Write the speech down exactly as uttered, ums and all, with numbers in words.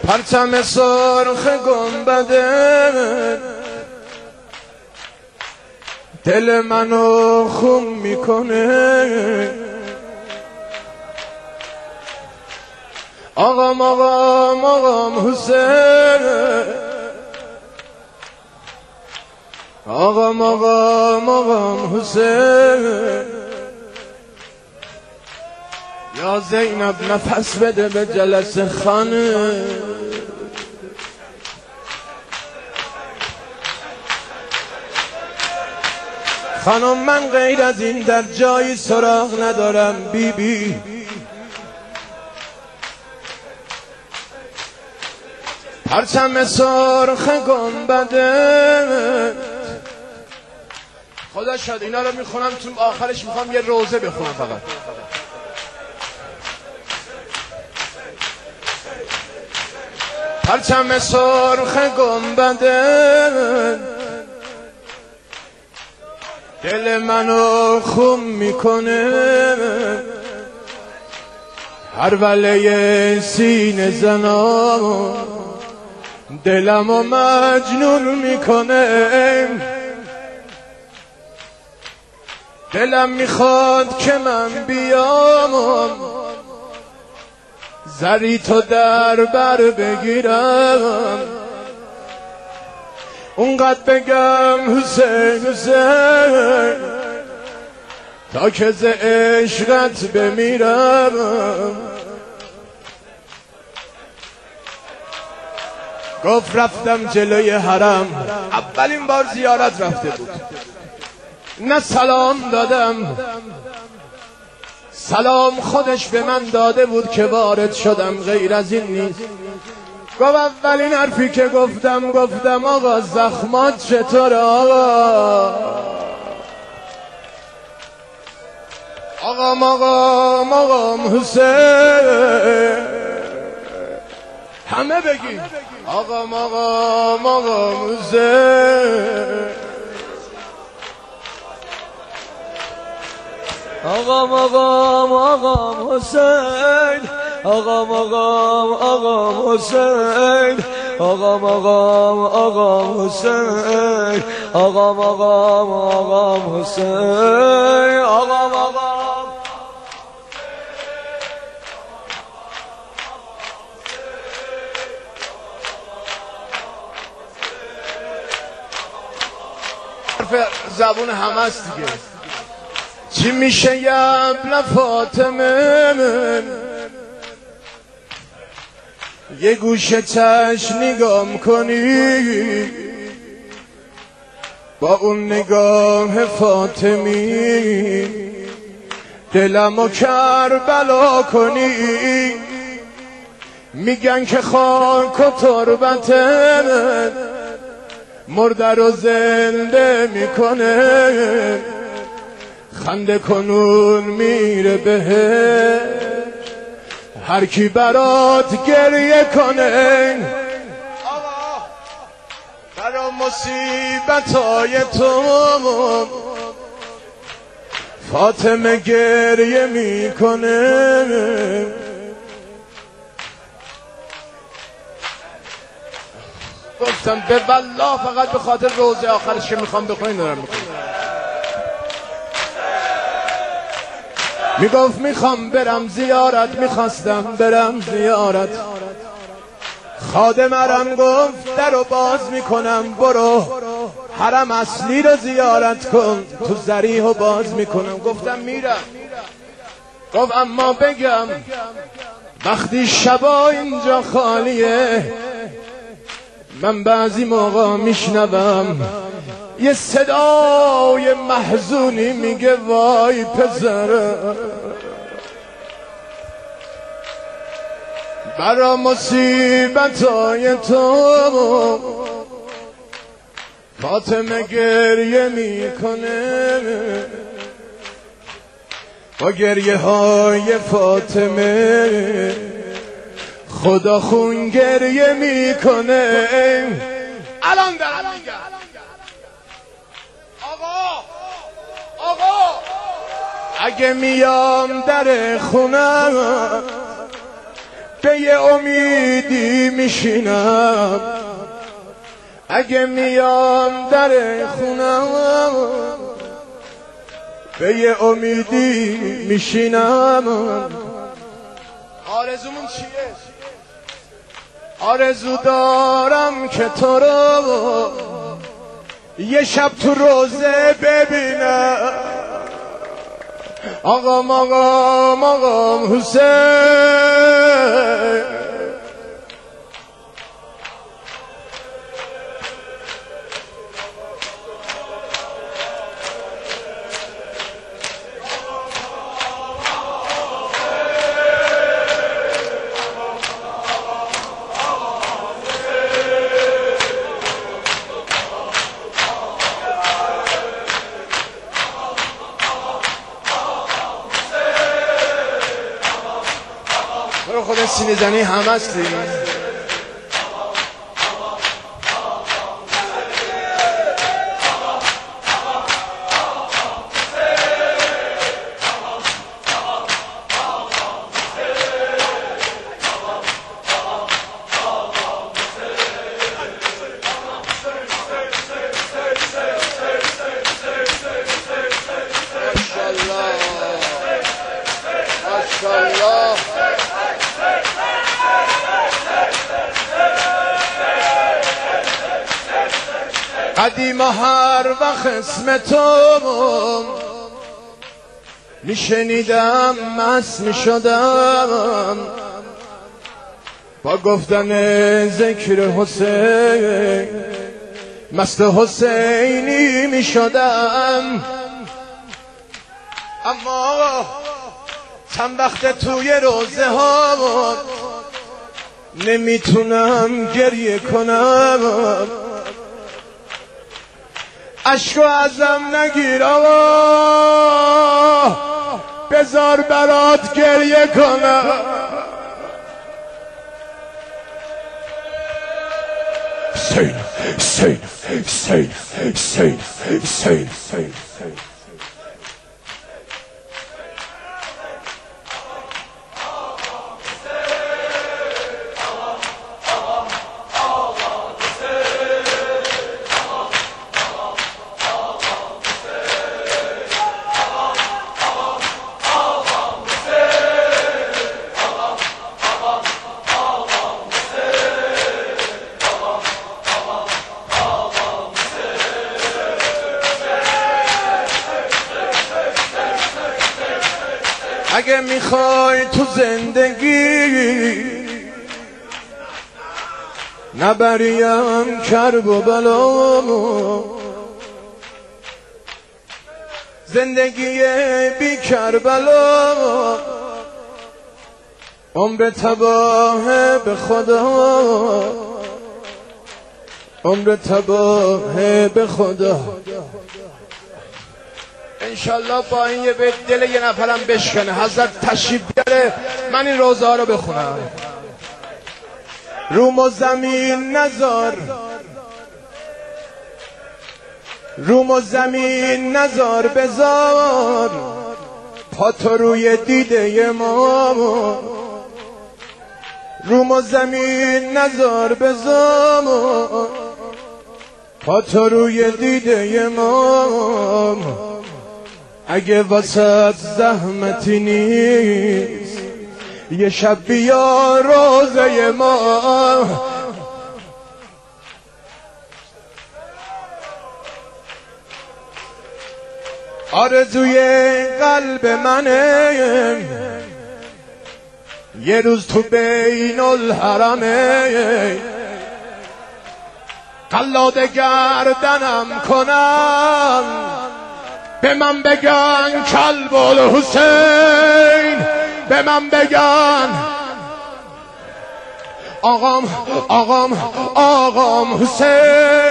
پرچم سرخ گنبده دل منو خون میکنه. آقام آقام آقام حسین، آقام آقام آقام حسین، یا زینب نفس بده به جلسه خانه. خانم من غیر از این در جایی سراغ ندارم بی بی. پرچم سرخ گنبده، خدا شد اینا رو میخونم تو آخرش میخوام یه روزه بخونم فقط. پرچم سرخ گنبده دل منو خون میکنه. هر وله سینه زنا دلمو مجنون میکنه. دلم میخواد که من بیام زری تو در بر بگیرم، اونقدر بگم حسین حسین تا که ز عشقت بمیرم. گفت رفتم جلوی حرم، اولین بار زیارت رفته بود، نه سلام دادم، سلام خودش به من داده بود که وارد شدم، غیر از این نیست. گفت اولین حرفی که گفتم گفتم آقا زخمات چطوره آقا؟ آقام آقام آقام حسین، همه بگی آقام آقام آقام حسین، آقام آقام آقام حسین، آقام آقام آقام حسین، آقام آقام آقام حسین، آقام آقام آقام حسین، آقام آقام زبون همه است دیگه. چی میشه یبل فاطمه من، یه گوشه چشم نگام کنی، با اون نگاه فاطمی دلمو کربلا کنی. میگن که خاک و تربت من مرده رو زنده میکنه، خنده کنون میره بهش هر کی برات گریه کنه. برا مصیبتای تو فاطمه گریه میکنه. گفتم به والله فقط به خاطر روزه آخرش که میخوام بخونین دارم میخونم. میگفت میخوام برم زیارت، میخواستم برم زیارت، خادمرم گفت در رو باز میکنم، برو حرم اصلی رو زیارت کن، تو ضریح رو باز میکنم. گفتم میرم. گفت اما بگم وقتی شبا اینجا خالیه، من بعضی موقع میشنوم یه صدای محزونی میگه وای پسر، برا مصیبتای تو فاطمه گریه میکنه. با گریه های فاطمه خدا خون گریه میکنه. الان دارم میگم آقا آقا اگه میام در خونم به یه امیدی میشینم اگه میام در خونم به یه امیدی میشینم آرزومون چیه؟ آرزو دارم که تو رو یه شب تو روزه ببینم آقام آقام آقام حسین برو خود سینه زنی هم هستی ماشاءالله قدیم هر وقت اسم تو میشنیدم مست میشدم با گفتن ذکر حسین مست حسینی میشدم اما چند وقت توی روزه ها نمیتونم گریه کنم عشقو ازم نگیر آقا بذار برات گریه کنم سین سین سین سین سین سین اگه میخوای تو زندگی نبریم کرب و بلا زندگی بی کربلا عمر تباه به خدا عمر تباه به خدا انشالله با این یه بیت دل یه نفرم بشکنه حضرت تشریف بیاره من این روزه ها رو بخونم روم و زمین نزار روم و زمین نزار بزار پا تو روی دیده ما روم و زمین نزار بزار پا تو روی دیده ما اگه واسط زحمتی نیست یه شب بیا روزه ما آرزوی قلب منه یه روز تو بین الحرمه قلاد گردنم کنم به من بگن کلب الحسین به من بگن آقام آقام آقام حسین